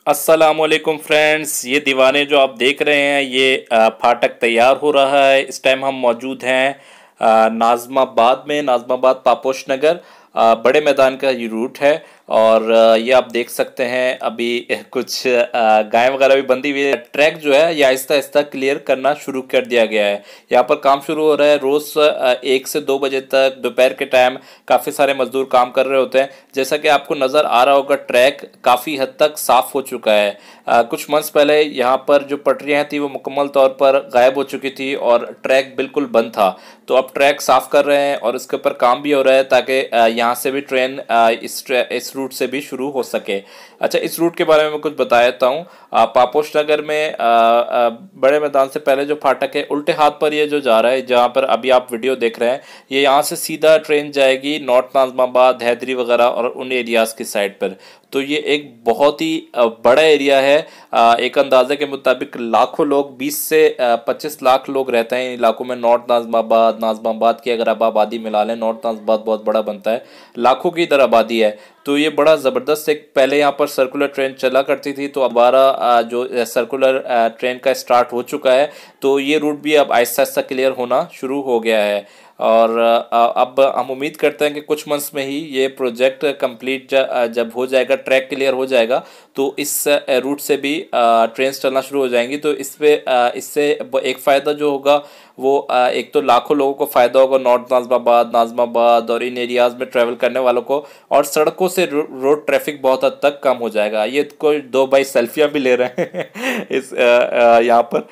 अस्सलामुअलैकुम फ्रेंड्स, ये दीवाने जो आप देख रहे हैं ये फाटक तैयार हो रहा है। इस टाइम हम मौजूद हैं नाज़माबाद में, नाज़माबाद पापोश नगर। बड़े मैदान का ये रूट है और ये आप देख सकते हैं अभी कुछ गाय वगैरह भी बंधी हुई है। ट्रैक जो है ये आहिस्ता आहिस्ता क्लियर करना शुरू कर दिया गया है। यहाँ पर काम शुरू हो रहा है। रोज़ 1 से 2 बजे तक दोपहर के टाइम काफ़ी सारे मजदूर काम कर रहे होते हैं। जैसा कि आपको नज़र आ रहा होगा ट्रैक काफ़ी हद तक साफ़ हो चुका है। कुछ मंथ्स पहले यहाँ पर जो पटरियाँ थी वो मुकम्मल तौर पर गायब हो चुकी थी और ट्रैक बिल्कुल बंद था। तो अब ट्रैक साफ़ कर रहे हैं और इसके ऊपर काम भी हो रहा है ताकि यहाँ से भी ट्रेन इस रूट से भी शुरू हो सके। अच्छा, इस रूट के बारे में मैं कुछ बता देता हूँ। पापोश नगर में बड़े मैदान से पहले जो फाटक है उल्टे हाथ पर ये जो जा रहा है, जहाँ पर अभी आप वीडियो देख रहे हैं, ये यहाँ से सीधा ट्रेन जाएगी नॉर्थ नाज़माबाद, हैदरी वगैरह और उन एरियाज़ की साइड पर। तो ये एक बहुत ही बड़ा एरिया है। एक अंदाजे के मुताबिक लाखों लोग, 20 से 25 लाख लोग रहते हैं इन इलाकों में। नॉर्थ नाज़माबाद की अगर आप आबादी मिला लें, नॉर्थ नाज़माबाद बहुत बड़ा बनता है, लाखों की इधर आबादी है। तो ये बड़ा ज़बरदस्त एक, पहले यहाँ पर सर्कुलर ट्रेन चला करती थी, तो दोबारा जो सर्कुलर ट्रेन का स्टार्ट हो चुका है। तो ये रूट भी अब आहिस्ता आहिस्ता क्लियर होना शुरू हो गया है और अब हम उम्मीद करते हैं कि कुछ मंथ्स में ही ये प्रोजेक्ट कंप्लीट जब हो जाएगा, ट्रैक क्लियर हो जाएगा, तो इस रूट से भी ट्रेन चलना शुरू हो जाएंगी। तो इससे एक फ़ायदा जो होगा वो एक तो लाखों लोगों को फ़ायदा होगा, नॉर्थ नाज़माबाद और इन एरियाज़ में ट्रैवल करने वालों को, और सड़कों से रोड ट्रैफिक बहुत हद तक कम हो जाएगा। ये कोई 2 भाई सेल्फियाँ भी ले रहे हैं इस यहाँ पर।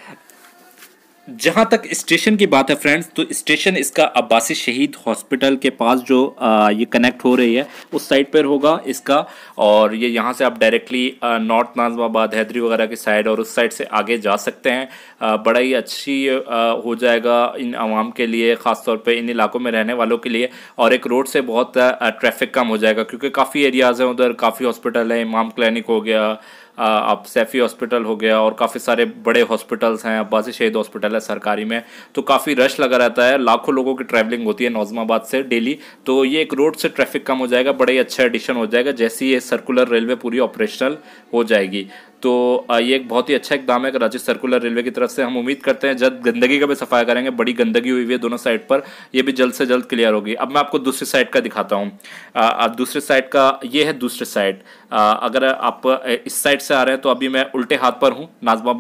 जहाँ तक स्टेशन की बात है फ्रेंड्स, तो स्टेशन इसका अब्बासी शहीद हॉस्पिटल के पास जो ये कनेक्ट हो रही है उस साइड पर होगा इसका। और ये यहाँ से आप डायरेक्टली नॉर्थ नाज़माबाद, हैदरी वगैरह की साइड और उस साइड से आगे जा सकते हैं। बड़ा ही अच्छी हो जाएगा इन आवाम के लिए, ख़ास तौर पे इन इलाकों में रहने वालों के लिए। और एक रोड से बहुत ट्रैफिक कम हो जाएगा क्योंकि काफ़ी एरियाज़ हैं उधर, काफ़ी हॉस्पिटल है, इमाम क्लिनिक हो गया, अब सैफ़ी हॉस्पिटल हो गया और काफ़ी सारे बड़े हॉस्पिटल्स हैं, अब्बासी शहीद हॉस्पिटल है सरकारी में। तो काफ़ी रश लगा रहता है, लाखों लोगों की ट्रैवलिंग होती है नाज़माबाद से डेली। तो ये एक रोड से ट्रैफिक कम हो जाएगा, बड़ा ही अच्छा एडिशन हो जाएगा जैसे ये सर्कुलर रेलवे पूरी ऑपरेशनल हो जाएगी। तो ये एक बहुत ही अच्छा इक़दाम है कराची सर्कुलर रेलवे की तरफ से। हम उम्मीद करते हैं जल्द गंदगी का भी सफाया करेंगे, बड़ी गंदगी हुई है दोनों साइड पर, ये भी जल्द से जल्द क्लियर होगी। अब मैं आपको दूसरी साइड का दिखाता हूँ। अब दूसरी साइड का ये है दूसरी साइड। अगर आप इस साइड से आ रहे हैं तो अभी मैं उल्टे हाथ पर हूँ।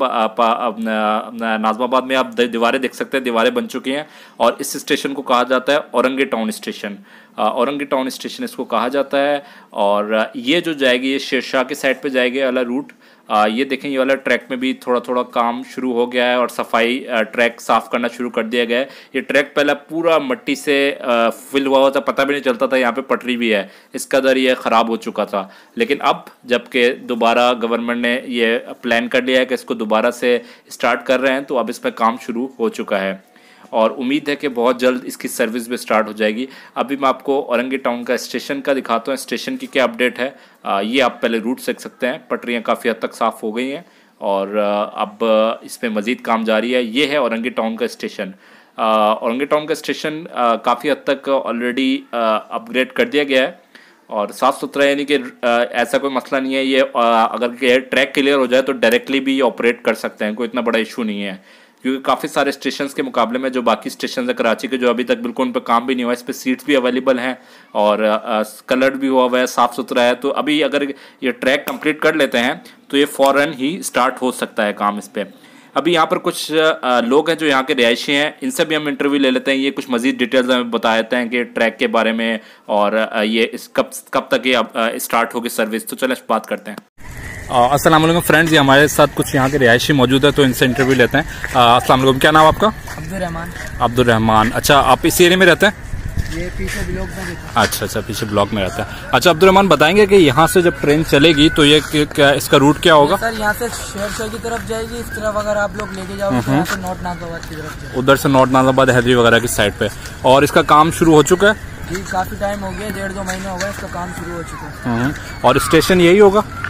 नाज़माबाद में आप दीवारें देख सकते हैं, दीवारें बन चुकी हैं और इस स्टेशन को कहा जाता है Orangi town station. Orangi town station इसको कहा जाता है। और ये जो जाएगी ये शेरशाह की साइड पे जाएगी वाला रूट। ये देखें, ये वाला ट्रैक में भी थोड़ा थोड़ा काम शुरू हो गया है और सफाई, ट्रैक साफ़ करना शुरू कर दिया गया है। ये ट्रैक पहले पूरा मिट्टी से फिल हुआ था, पता भी नहीं चलता था यहाँ पे पटरी भी है, इस कदर ये ख़राब हो चुका था। लेकिन अब जबकि दोबारा गवर्नमेंट ने ये प्लान कर लिया है कि इसको दोबारा से स्टार्ट कर रहे हैं, तो अब इस पर काम शुरू हो चुका है और उम्मीद है कि बहुत जल्द इसकी सर्विस भी स्टार्ट हो जाएगी। अभी मैं आपको औरंगी टाउन का स्टेशन का दिखाता हूँ, स्टेशन की क्या अपडेट है। ये आप पहले रूट देख सकते हैं, पटरियाँ काफ़ी हद तक साफ़ हो गई हैं और अब इस पर मज़ीद काम जारी है। ये है औरंगी टाउन का स्टेशन। औरंगी टाउन का स्टेशन काफ़ी हद तक ऑलरेडी अपग्रेड कर दिया गया है और साफ़ सुथरा, यानी कि ऐसा कोई मसला नहीं है। ये अगर ट्रैक क्लियर हो जाए तो डायरेक्टली भी ये ऑपरेट कर सकते हैं, कोई इतना बड़ा इशू नहीं है। क्योंकि काफ़ी सारे स्टेशंस के मुकाबले में जो बाकी स्टेशन है कराची के, जो अभी तक बिल्कुल उन पर काम भी नहीं हुआ, इस पर सीट्स भी अवेलेबल हैं और कलर्ड भी हुआ है, साफ़ सुथरा है। तो अभी अगर ये ट्रैक कंप्लीट कर लेते हैं तो ये फ़ौरन ही स्टार्ट हो सकता है काम इस पर। अभी यहाँ पर कुछ लोग हैं जो यहाँ के रिहायशी हैं, इनसे भी हम इंटरव्यू ले लेते हैं। ये कुछ मज़ीद डिटेल्स हमें बता देते हैं कि ट्रैक के बारे में और ये कब तक ये स्टार्ट होगी सर्विस। तो चलें बात करते हैं। अस्सलाम वालेकुम फ्रेंड्स, ये हमारे साथ कुछ यहाँ के रिहायशी मौजूद है, तो इनसे इंटरव्यू लेते हैं। अस्सलाम वालेकुम, क्या नाम आपका? अब्दुल रहमान। अच्छा, आप इस एरिया में रहते हैं? ये पीछे ब्लॉक में। अच्छा, पीछे ब्लॉक में रहता है। अच्छा अब्दुल रहमान, बताएंगे कि यहाँ से जब ट्रेन चलेगी तो ये क्या इसका रूट क्या होगा? सर यहाँ से शेरशाह की तरफ जाएगी, इस तरफ अगर आप लोग लेके जाओगे तो यहाँ से नॉर्थ नाज़माबाद की तरफ जाएगी, उधर से नॉर्थ नाज़माबाद, हैदरी वगैरह की साइड पे। और इसका काम शुरू हो चुका है? जी, काफी टाइम हो गया, 1.5-2 महीने हो गए इसका काम शुरू हो चुका है। और स्टेशन यही होगा?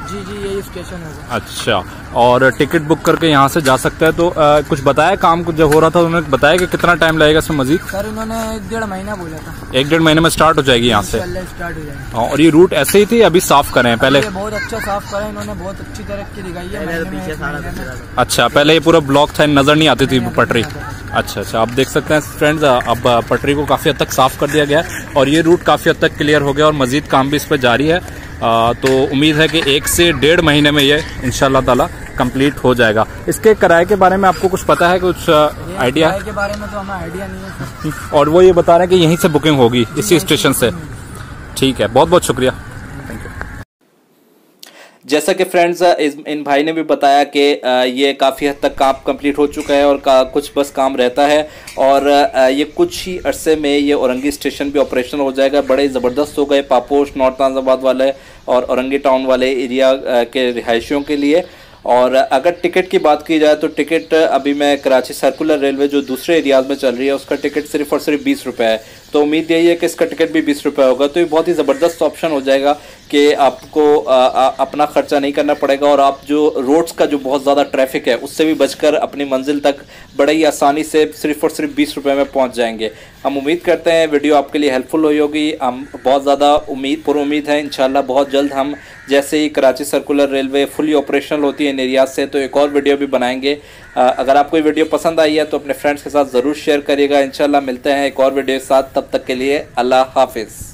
जी जी यही स्टेशन होगा। अच्छा, और टिकट बुक करके यहाँ से जा सकते हैं। तो कुछ बताया काम कुछ जब हो रहा था उन्होंने बताया कि कितना टाइम लगेगा इसमें मजीद? सर इन्होंने 1-1.5 महीना बोला था। 1-1.5 महीने में स्टार्ट हो जाएगी यहाँ से? स्टार्ट हो जाएगी। और ये रूट ऐसे ही थी अभी साफ करें पहले? बहुत अच्छा साफ करा इन्होंने, बहुत अच्छी तरक्की दिखाई है। अच्छा, पहले ये पूरा ब्लॉक था, नजर नहीं आती थी पटरी। अच्छा, आप देख सकते हैं फ्रेंड्स, अब पटरी को काफी हद तक साफ कर दिया गया है और ये रूट काफी हद तक क्लियर हो गया और मजीद काम भी इस पर जारी है। तो उम्मीद है कि 1 से 1.5 महीने में ये इंशाल्लाह ताला कंप्लीट हो जाएगा। इसके किराए के बारे में आपको कुछ पता है, कुछ आइडिया? किराए के बारे में तो हमें आइडिया नहीं है। और वो ये बता रहे हैं कि यहीं से बुकिंग होगी इसी स्टेशन से। ठीक है, बहुत बहुत शुक्रिया, थैंक यू। जैसा कि फ्रेंड्स इन भाई ने भी बताया कि ये काफ़ी हद तक काम कंप्लीट हो चुका है और कुछ बस काम रहता है और ये कुछ ही अरसे में ये औरंगी स्टेशन भी ऑपरेशन हो जाएगा। बड़े ज़बरदस्त हो गए पापोश, नॉर्थ नाज़िमाबाद वाले और औरंगी टाउन वाले एरिया के रिहायशियों के लिए। और अगर टिकट की बात की जाए तो टिकट अभी मैं कराची सर्कुलर रेलवे जो दूसरे एरियाज़ में चल रही है उसका टिकट सिर्फ और सिर्फ 20 रुपये है। तो उम्मीद यही है कि इसका टिकट भी 20 रुपये होगा। तो ये बहुत ही ज़बरदस्त ऑप्शन हो जाएगा कि आपको अपना खर्चा नहीं करना पड़ेगा और आप जो रोड्स का जो बहुत ज़्यादा ट्रैफिक है उससे भी बचकर अपनी मंजिल तक बड़े ही आसानी से सिर्फ और सिर्फ 20 रुपये में पहुंच जाएंगे। हम उम्मीद करते हैं वीडियो आपके लिए हेल्पफुल हुई होगी। हम बहुत ज़्यादा उम्मीद है इंशाल्लाह बहुत जल्द हम जैसे ही Karachi circular railway fully operational होती है इन एरियाज से तो एक और वीडियो भी बनाएंगे। अगर आपको ये वीडियो पसंद आई है तो अपने फ्रेंड्स के साथ ज़रूर शेयर करिएगा। इंशाल्लाह मिलते हैं एक और वीडियो के साथ, तब तक के लिए अल्लाह हाफिज़।